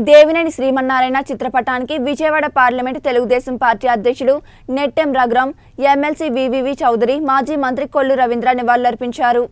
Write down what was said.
దేవినేని శ్రీమన్నారాయణ చిత్రపటానికి Vijayawada parliament Telugu Desam party అధ్యక్షుడు Nettem Raghuram, MLC V V V Chowdary, మాజీ మంత్రి కొల్లు రవీంద్ర నివాళులర్పించారు.